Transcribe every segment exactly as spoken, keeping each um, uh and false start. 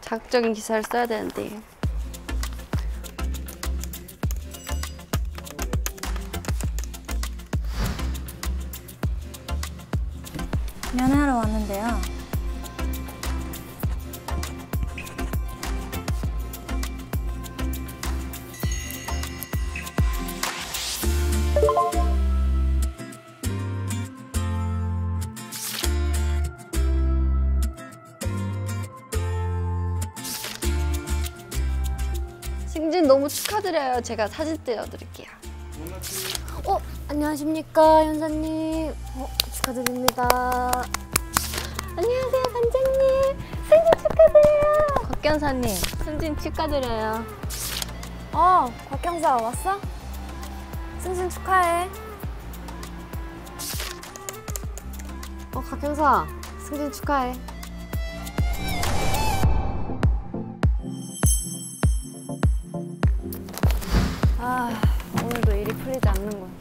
자극적인 기사를 써야 되는데. 면회하러 왔는데요. 승진 너무 축하드려요. 제가 사진 띄워드릴게요. 어, 안녕하십니까, 연사님. 어, 축하드립니다. 안녕하세요, 반장님. 승진 축하드려요. 곽견사님, 승진 축하드려요. 어, 곽경사 왔어? 승진 축하해. 어, 곽 형사, 승진 축하해. 아, 오늘도 일이 풀리지 않는군.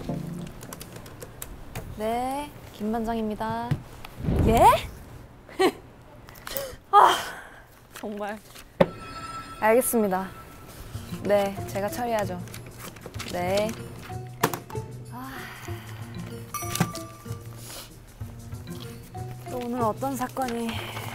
네, 김 반장입니다. 예? 아, 정말. 알겠습니다. 네, 제가 처리하죠. 네. 아, 또 오늘 어떤 사건이...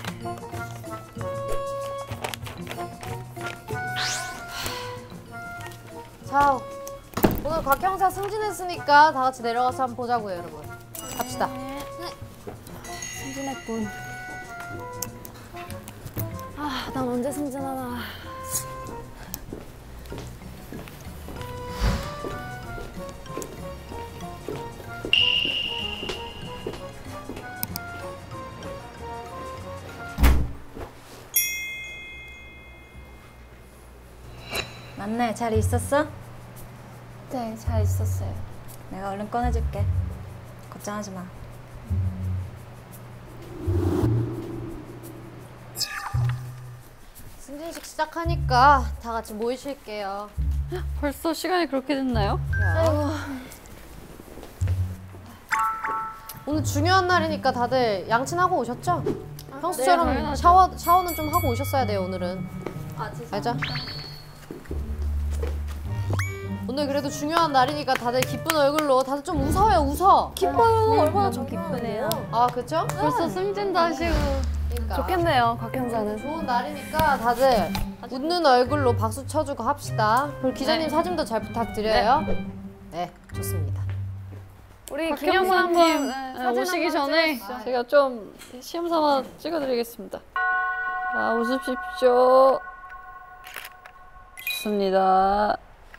자, 오늘 곽 형사 승진했으니까 다 같이 내려가서 한번 보자고요, 여러분. 갑시다. 네. 승진했군. 아, 난 언제 승진하나. 맞네, 잘 있었어? 네, 잘 있었어요. 내가 얼른 꺼내줄게. 걱정하지 마. 승진식 시작하니까 다 같이 모이실게요. 벌써 시간이 그렇게 됐나요? 아이고. 오늘 중요한 날이니까 다들 양친하고 오셨죠? 평소처럼 당연하죠. 샤워, 샤워는 좀 하고 오셨어야 돼요, 오늘은. 아, 죄송합니다. 알죠? 오늘 그래도 중요한 날이니까 다들 기쁜 얼굴로 다들 좀 웃어요, 웃어. 기뻐요. 얼마나 너무 기쁘네요. 아, 그쵸? 벌써 승진도 하시고. 그러니까. 좋겠네요, 곽 형사는. 좋은 날이니까 다들 웃는 얼굴로 박수 쳐주고 합시다. 그리고 기자님 네. 사진도 잘 부탁드려요. 네, 네 좋습니다. 우리 기념 한번 곽경사님 네, 네, 오시기 전에 제가 좀 시험 삼아 찍어드리겠습니다. 아, 웃으십시오. 좋습니다.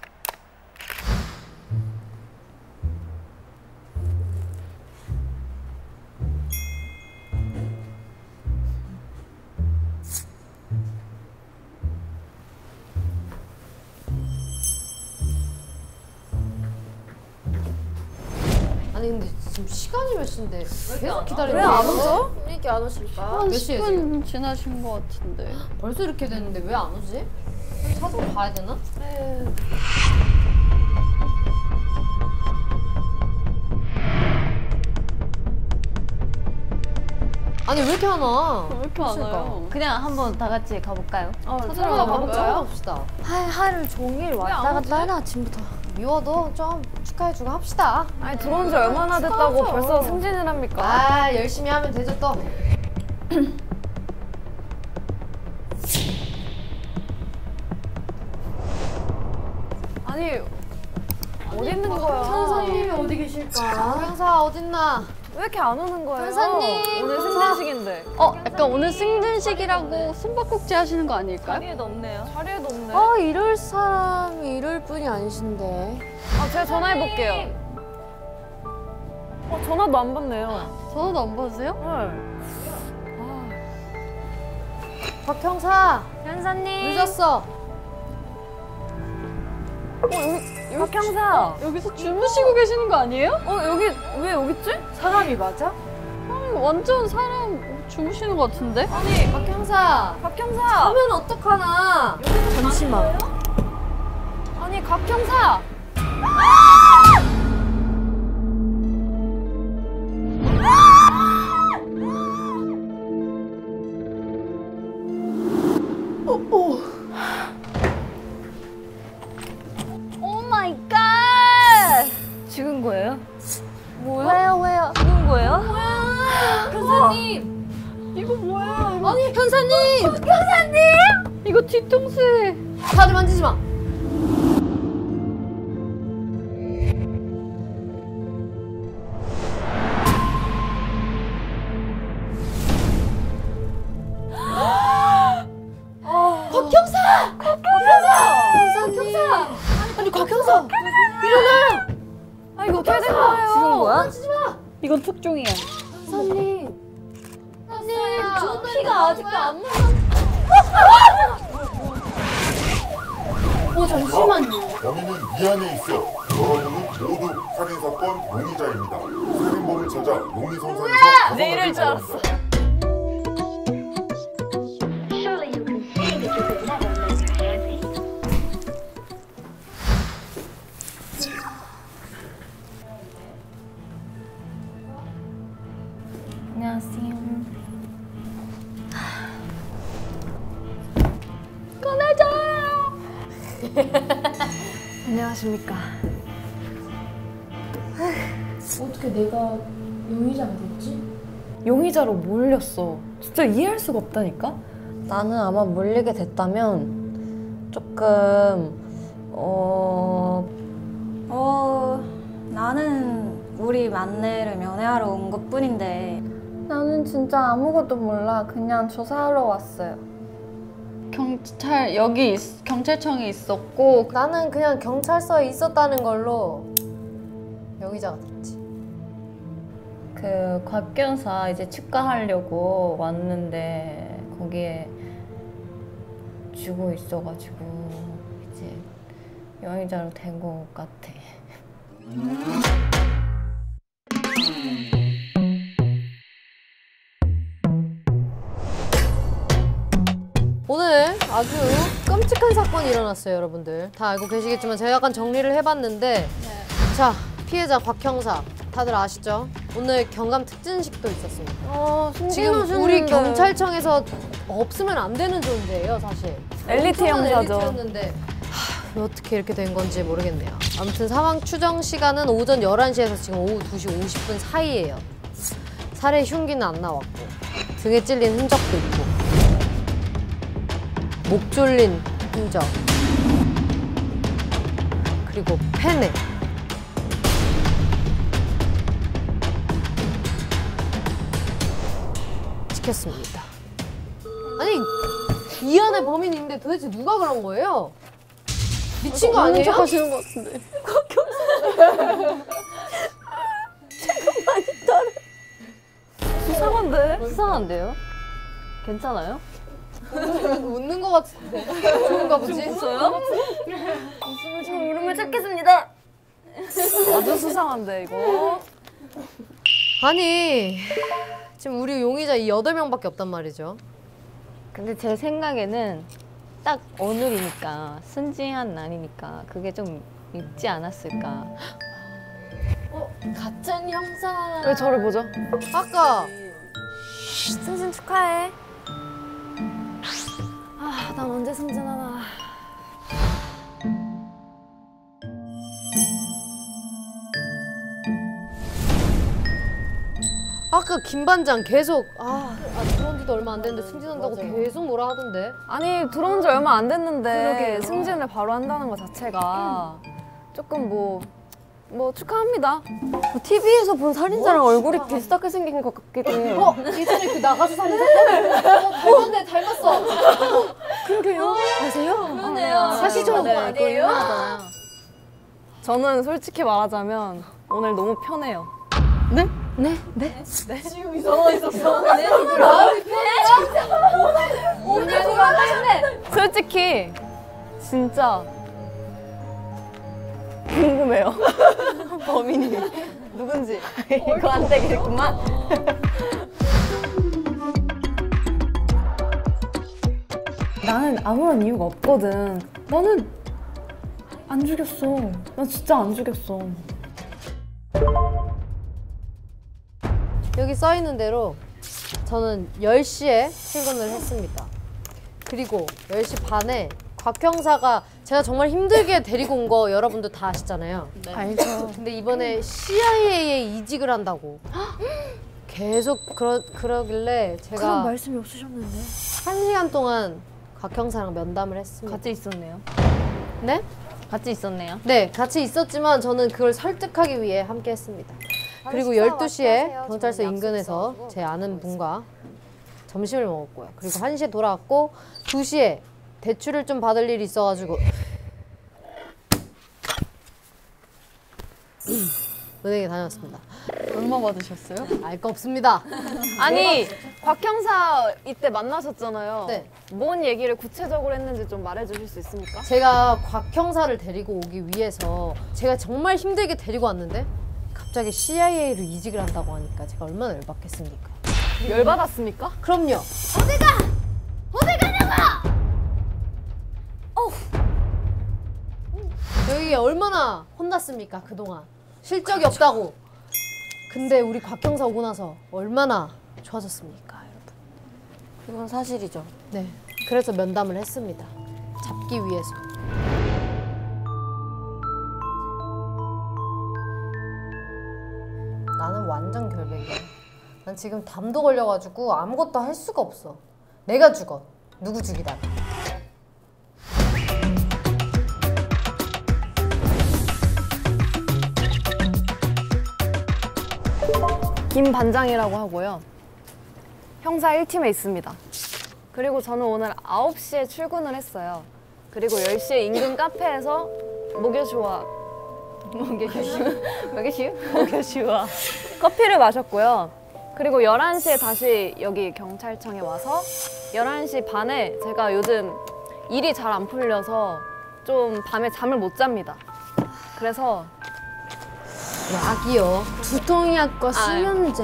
아니 근데 지금 시간이 몇 시인데 계속 기다리고 왜 안 오죠? 왜 이렇게 안 오실까? 한 몇 십 시에 분 지나신 것 같은데. 벌써 이렇게 됐는데 왜 안 오지? 찾아서 봐야 되나? 아니 왜 이렇게 안 와? 왜 이렇게 안 와요? 그냥 한번 다 같이 가볼까요? 어, 찾아가 찾아가 볼까요? 찾아봅시다. 하, 하루 종일 왔다 갔다 하나 아침부터. 미워도 좀 축하해주고 합시다. 아니 들어온 지 얼마나 됐다고 벌써 승진을 합니까? 아 열심히 하면 되죠 또. 아니 어디 있는 거야? 선생님이 어디 계실까? 형사 어딨나? 왜 이렇게 안 오는 거예요? 선생님! 오늘 승진식인데. 어, 약간 오늘 승진식이라고 숨바꼭질 하시는 거 아닐까요? 자리에도 없네요. 자리에도 없네. 아 이럴 사람이 이럴 분이 아니신데. 아 제가 전화해 볼게요. 어 전화도 안 받네요. 전화도 안 받으세요? 네. 박 형사 현사님. 늦었어. 어 여기 박 형사. 여기서 주무시고 계시는 거 아니에요? 어 여기 왜 여기 있지? 사람이 맞아? 아니, 완전 사람 주무시는 것 같은데? 아니 박 형사 박 형사. 하면 어떡하나? 잠시만. 아니 박 형사. 뒤통수에. 다들 만지지 마. 곽형사! 곽형사! 곽형사! 아니 곽형사! 일어나! 아 이거 어떻게 된 거예요? 죽은 거야? 만지지 마! 이건 특종이야. 선님! 선님! 저 피가 아직도 안 나. 어 잠시만요. 범인은 이 안에 있어. 여러분은 모두 살인사건 용의자입니다. 살인범을 찾아 용의선상에서 내 이럴 줄 알았어. Surely you can see that you could never let your hair be. 안녕하세요. 안녕하십니까. 어떻게 내가 용의자가 됐지? 용의자로 몰렸어. 진짜 이해할 수가 없다니까? 나는 아마 몰리게 됐다면 조금 어... 어, 나는 우리 만내를 면회하러 온 것뿐인데 나는 진짜 아무것도 몰라. 그냥 조사하러 왔어요. 경찰 여기 있, 경찰청에 있었고 나는 그냥 경찰서에 있었다는 걸로 용의자가 됐지. 그 곽견사 이제 치과하려고 왔는데 거기에 죽어 있어가지고 이제 용의자로 된 것 같아. 오늘 아주 끔찍한 사건이 일어났어요, 여러분들. 다 알고 계시겠지만 제가 약간 정리를 해봤는데 자, 피해자 곽형사 다들 아시죠? 오늘 경감 특진식도 있었습니다. 어, 지금 우리 경찰청에서 없으면 안 되는 존재예요, 사실. 엘리트 엄청난 형사죠. 엘리트였는데 하, 어떻게 이렇게 된 건지 모르겠네요. 아무튼 사망 추정 시간은 오전 열한 시에서 지금 오후 두 시 오십 분 사이예요. 살해 흉기는 안 나왔고 등에 찔린 흔적도 있고 목 졸린 흔적 그리고 펜에 찍혔습니다. 아니 이 안에 범인이 있는데 도대체 누가 그런 거예요? 미친 거 아니에요? 하시는 것 같은데. 수상한데? 수상한데요? 괜찮아요? 웃는 거 같은데 좋은가 보지? 웃어요? 저 울음을 찾겠습니다. 아주 수상한데 이거. 아니 지금 우리 용의자 이 여덟 명밖에 없단 말이죠. 근데 제 생각에는 딱 오늘이니까 순진한 날이니까 그게 좀 있지 않았을까. 같은 형사. 왜 저를 보죠? 아까 승진 축하해. 아, 난 언제 승진하나. 아까 김 반장 계속 아, 아 들어온 지도 얼마 안 됐는데 승진한다고 계속 뭐라 하던데. 아니 들어온 지 얼마 안 됐는데 그러게요. 승진을 바로 한다는 것 자체가 조금 뭐, 뭐 축하합니다. 티비에서 본 살인자랑 얼굴이 비슷하게 생긴 것 같기도 해요. 어 예전에 그 나가수 사는 사건. 어 닮았네 닮았어. 그러게요. 아세요? 그러네요. 사시죠? 네, 그거 아니에요? 유명하잖아요. 저는 솔직히 말하자면 오늘 너무 편해요. 네? 네? 네? 지금 이상한 있었어. 마음이 편해. 오늘 그거 하시네. 솔직히 진짜 궁금해요. 범인이 누군지. 이거 안 되겠구만. 나는 아무런 이유가 없거든. 나는 안 죽였어. 나 진짜 안 죽였어. 여기 써 있는 대로 저는 열 시에 출근을 했습니다. 그리고 열 시 반에 곽 형사가 제가 정말 힘들게 데리고 온 거 여러분들 다 아시잖아요. 알죠. 근데 이번에 씨아이에이에 이직을 한다고 계속 그러, 그러길래 제가 그런 말씀이 없으셨는데. 한 시간 동안 곽 형사랑 면담을 했습니다. 같이 있었네요. 네? 같이 있었네요. 네, 같이 있었지만 저는 그걸 설득하기 위해 함께 했습니다. 그리고 열두 시에 경찰서 인근에서 제 아는 분과 점심을 먹었고요. 그리고 한 시에 돌아왔고 두 시에 대출을 좀 받을 일이 있어가지고 은행에 다녔습니다. 얼마 받으셨어요? 알 거 없습니다. 아니, 곽 형사 이때 만나셨잖아요. 네. 뭔 얘기를 구체적으로 했는지 좀 말해주실 수 있습니까? 제가 곽 형사를 데리고 오기 위해서 제가 정말 힘들게 데리고 왔는데 갑자기 씨아이에이로 이직을 한다고 하니까 제가 얼마나 열받겠습니까? 열받았습니까? 그럼요. 여기 얼마나 혼났습니까 그동안. 실적이 없다고. 근데 우리 곽 형사 오고 나서 얼마나 좋아졌습니까 여러분. 그건 사실이죠. 네. 그래서 면담을 했습니다. 잡기 위해서. 나는 완전 결백이야. 난 지금 담도 걸려가지고 아무것도 할 수가 없어. 내가 죽어. 누구 죽이다가. 김 반장이라고 하고요. 형사 일 팀에 있습니다. 그리고 저는 오늘 아홉 시에 출근을 했어요. 그리고 열 시에 인근 카페에서 목요시와 목요시 목요시 목요시와 커피를 마셨고요. 그리고 열한 시에 다시 여기 경찰청에 와서 열한 시 반에 제가 요즘 일이 잘 안 풀려서 좀 밤에 잠을 못 잡니다. 그래서 약이요. 두통약과 수면제.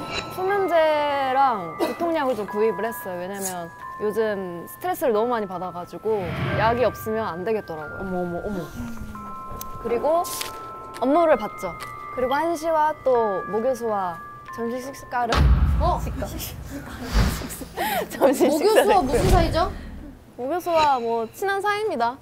수면제랑 두통약을 좀 구입을 했어요. 왜냐면 요즘 스트레스를 너무 많이 받아가지고 약이 없으면 안 되겠더라고요. 어머 어머 어머. 그리고 업무를 봤죠. 그리고 한 시와 또 모교수와 점심 식사를 어? 점심 모교수와 식사를 무슨 사이죠? 모교수와 뭐 친한 사이입니다.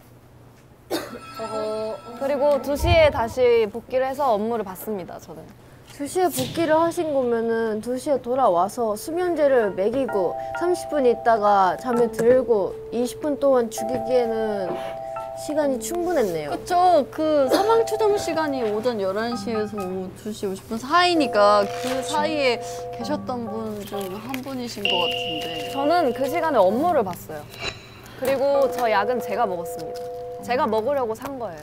그리고 두 시에 다시 복귀를 해서 업무를 받습니다. 저는. 두 시에 복귀를 하신 거면은 두 시에 돌아와서 수면제를 먹이고 삼십 분 있다가 잠에 들고 이십 분 동안 죽이기에는 시간이 충분했네요. 그쵸. 그 사망 추정 시간이 오전 열한 시에서 오후 두 시 오십 분 사이니까 그 사이에 계셨던 분 중 한 분이신 것 같은데. 저는 그 시간에 업무를 봤어요. 그리고 저 약은 제가 먹었습니다. 제가 먹으려고 산 거예요.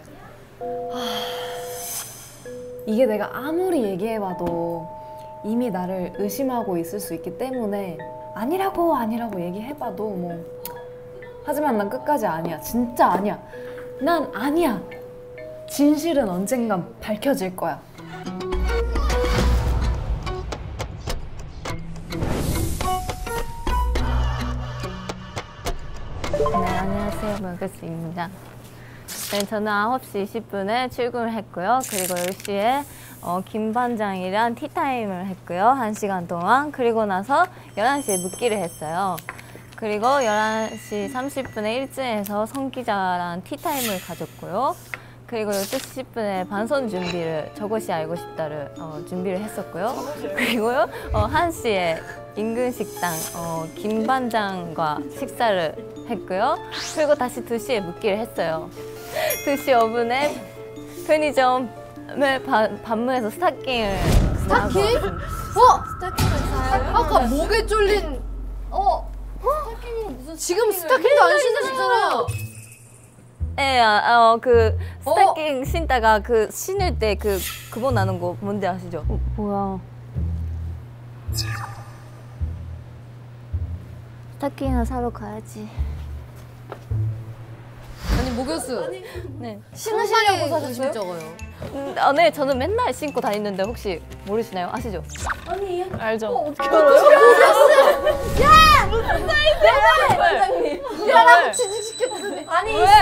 이게 내가 아무리 얘기해봐도 이미 나를 의심하고 있을 수 있기 때문에 아니라고 아니라고 얘기해봐도 뭐 하지만 난 끝까지 아니야. 진짜 아니야. 난 아니야. 진실은 언젠간 밝혀질 거야. 네, 안녕하세요. 모교수입니다. 네, 저는 아홉 시 이십 분에 출근을 했고요. 그리고 열 시에 어, 김 반장이랑 티타임을 했고요. 한 시간 동안. 그리고 나서 열한 시에 묵기를 했어요. 그리고 열한 시 삼십 분에 일진에서 성 기자랑 티타임을 가졌고요. 그리고 열두 시 십 분에 반선 준비를, 저것이 알고 싶다를 어, 준비를 했었고요. 그리고요, 어, 한 시에 인근 식당 어, 김 반장과 식사를 했고요. 그리고 다시 두 시에 묵기를 했어요. 두 시 오 분에 편의점을 반, 반문해서 스타킹을 스타킹? 어? 스타킹을 아까 목에 쫄린 어? 스타킹이 무슨 지금 스타킹도 안 신으셨잖아요. 네, 아, 어, 그 스타킹 신다가 그 신을 때 그 그거 나는 거 뭔지 아시죠? 어, 뭐야? 스타킹을 사러 가야지. 아니 모교수. 네. 신으시려고 사셨어요? 적어요. 음, 아, 네, 저는 맨날 신고 다니는데 혹시 모르시나요? 아시죠? 아니에요. 알죠? 어, 어떻게 알아요? 야! 무슨 사이인데? 왜? 야, 나도 취직시켰더니. 아니. 왜?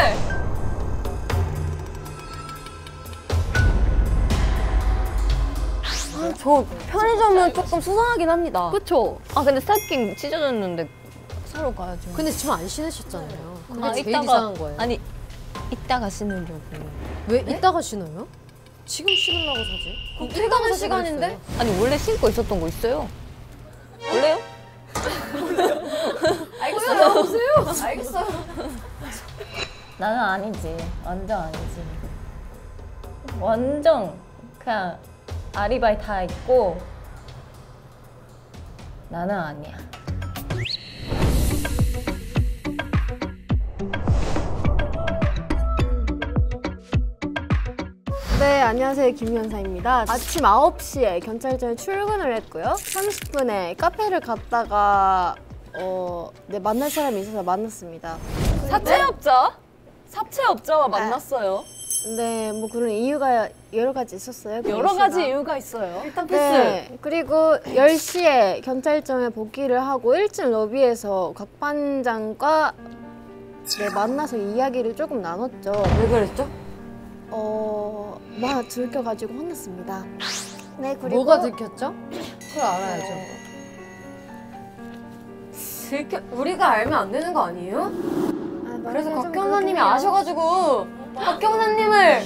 저 편의점은 조금 수상하긴 합니다. 그쵸? 아, 근데 스타킹 찢어졌는데 사러 가야죠. 근데 지금 안 신으셨잖아요. 그게 아, 제일 이따가- 이상한 거예요. 아니, 이따가 신으려고. 왜 이따가 신어요? 지금 신으려고 사지? 그럼 퇴근 시간인데? 아니, 원래 신고 있었던 거 있어요. 원래요? 알겠어요. 보세요. 알겠어요. 나는 아니지. 완전 아니지. 완전 그냥 아리바이 다 있고 나는 아니야. 네, 안녕하세요. 김연사입니다. 아침 아홉 시에 경찰서에 출근을 했고요. 삼십 분에 카페를 갔다가 어, 네, 만날 사람이 있어서 만났습니다. 사채업자? 사채업자와 만났어요. 네, 뭐 그런 이유가 여러 가지 있었어요. 그 여러 가지 이슈가. 이유가 있어요. 일단 네, 그리고 열 시에 경찰청에 복귀를 하고 일 층 로비에서 곽 반장과 네, 만나서 이야기를 조금 나눴죠. 왜 그랬죠? 어, 막 들켜가지고 혼났습니다. 네, 그리고 뭐가 들켰죠? 그걸 알아야죠. 들켜, 우리가 알면 안 되는 거 아니에요? 아, 그래서 말하기가 곽 좀 경사님이 그렇긴 해요. 아셔가지고 곽 경사님을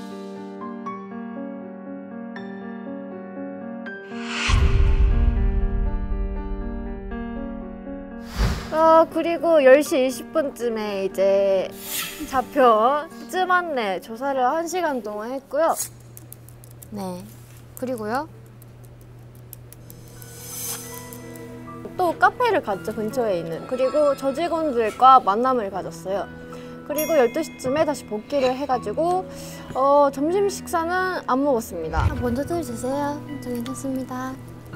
어, 그리고 열 시 이십 분쯤에 이제 잡혀 쯤 안내 조사를 한 시간 동안 했고요. 네. 그리고요. 또 카페를 갔죠, 근처에 있는. 그리고 저 직원들과 만남을 가졌어요. 그리고 열두 시쯤에 다시 복귀를 해가지고 어, 점심 식사는 안 먹었습니다. 먼저들 드세요. 저 괜찮습니다.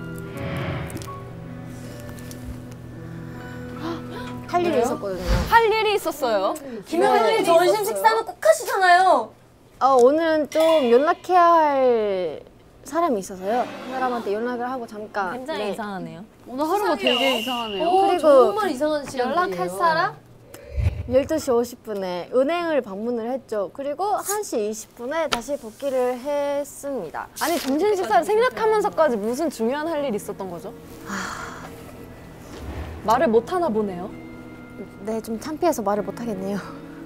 할 일이 있었거든요. 할 일이 있었어요. 김현님 점심 식사는 꼭 하시잖아요. 어, 오늘은 좀 연락해야 할 사람이 있어서요. 그 사람한테 연락을 하고 잠깐. 굉장히 네. 이상하네요. 오늘 하루가 되게 이상하네요. 오, 그리고 정말 이상한 시간이에요. 연락할 사람? 열두 시 오십 분에 은행을 방문을 했죠. 그리고 한 시 이십 분에 다시 복귀를 했습니다. 아니 점심 식사를 생략하면서까지 무슨 중요한 할 일이 있었던 거죠? 말을 못 하나 보네요. 네, 좀 창피해서 말을 못 하겠네요.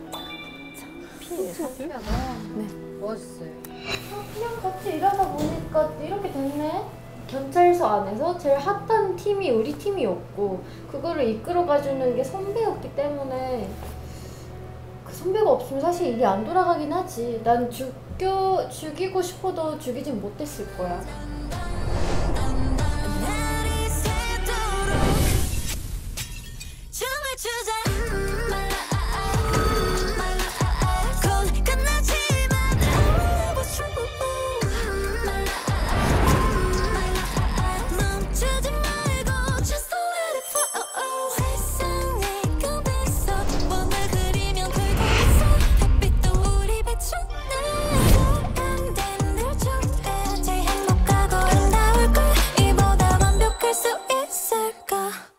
뭐 하셨어요? 그냥 같이 일하다 보니까 이렇게 됐네. 경찰서 안에서 제일 핫한 팀이 우리 팀이었고 그거를 이끌어가주는 게 선배였기 때문에 그 선배가 없으면 사실 일이 안 돌아가긴 하지. 난 죽여, 죽이고 싶어도 죽이진 못했을 거야. 춤을 추자 곧 끝나지만 멈추지 말고 just let it flow 세상에 꿈에서 뭔가 그리면 돌고 있어 햇빛도 우리 비추네 소양된 늘 좋대 제일 행복하고 아름다울걸 이보다 완벽할 수 있을까